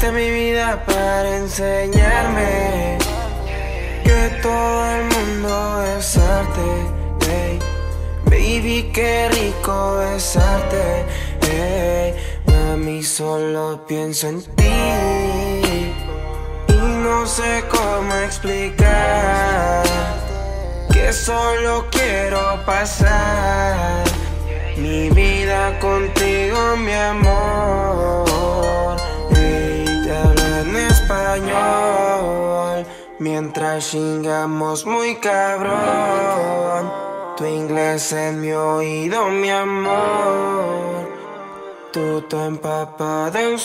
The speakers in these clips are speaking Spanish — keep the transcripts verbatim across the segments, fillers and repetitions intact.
Llegaste a mi vida para enseñarme que todo el mundo es arte, hey. Baby, qué rico besarte, hey. Mami, solo pienso en ti y no sé cómo explicar que solo quiero pasar mi vida contigo, mi amor. Hey, te hablo en español mientras chingamos muy cabrón. Tu inglés en mi oído, mi amor. Tú te empapada en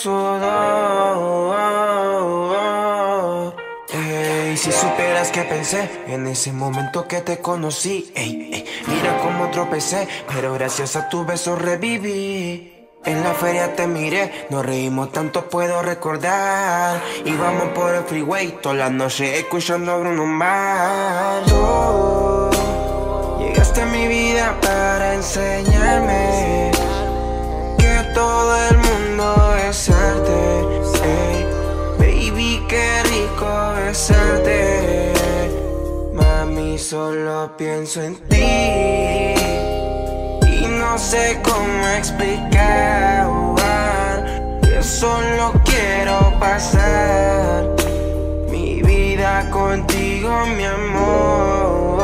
sudor. Hey, si supieras que pensé en ese momento que te conocí, ey, ey, mira cómo tropecé, pero gracias a tu beso reviví. En la feria te miré, nos reímos tanto puedo recordar. Íbamos por el freeway toda la noche escuchando a Bruno Mars. Tú llegaste a mi vida para enseñarme que todo el mundo es arte, hey. Baby, qué rico besarte. Mami, solo pienso en ti y no sé cómo explicar que solo quiero pasar mi vida contigo, mi amor.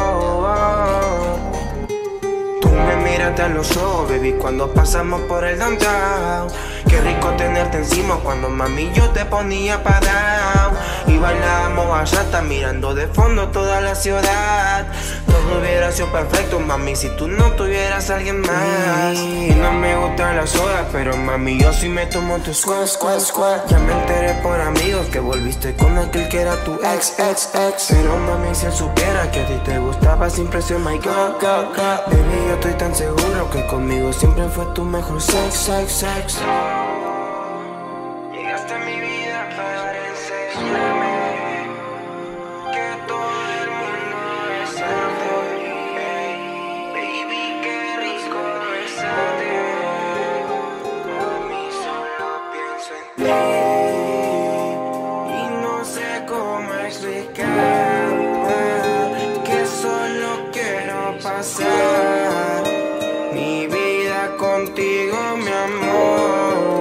Tú me miraste a los ojos, baby, cuando pasamos por el downtown. Qué rico tenerte encima cuando mami yo te ponía pa' down. Y bailábamos bachata mirando de fondo toda la ciudad. Todo hubiera sido perfecto, mami, si tú no tuvieras a alguien más. Y no me gustan las sodas, pero mami yo sí me tomo tu squad, squad, squad. Ya me enteré por amigos que volviste con aquel que era tu ex, ex, ex. Pero mami, si él supiera que a ti te gustaba siempre ser my girl, girl, girl. Baby, yo estoy tan seguro que conmigo siempre fue tu mejor sex, sex, sex. Llegaste a mi vida para enseñarme que todo el mundo es arte, hey. Baby, qué rico besarte. Mami, solo pienso en ti y no sé cómo explicar que solo quiero pasar mi vida contigo, mi amor.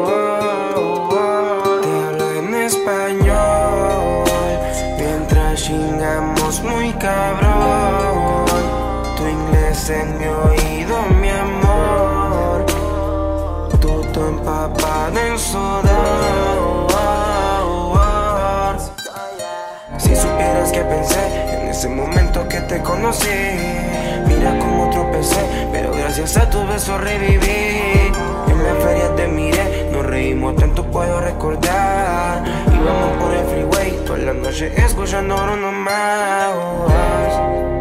Chingamos muy cabrón. Tu inglés en mi oído, mi amor. Tú te empapada en sudor. Si supieras que pensé en ese momento que te conocí. Mira cómo tropecé, pero gracias a tu beso reviví. En la feria te miré, nos reímos tanto puedo recordar. Íbamos por el freeway toda la noche escuchando Bruno Mars.